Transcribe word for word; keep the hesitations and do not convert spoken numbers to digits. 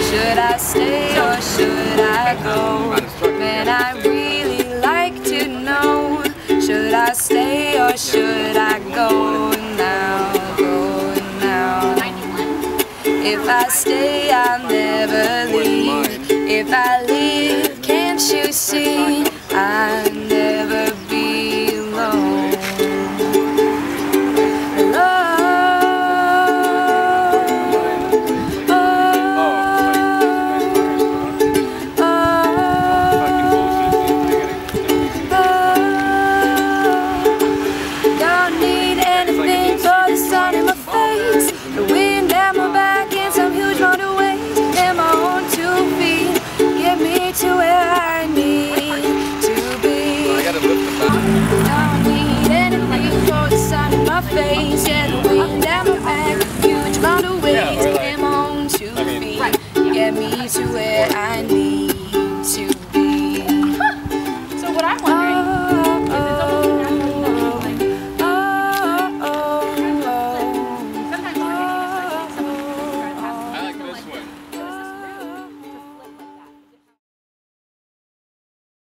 Should I stay or should I go? Man, I really like to know. Should I stay or should I go now, go now? If I stay, I'll never leave. If I leave, can't you see? I'll never be alone. Face, yeah, the wind down my back, huge amount of weight, come on to feet, get me to where I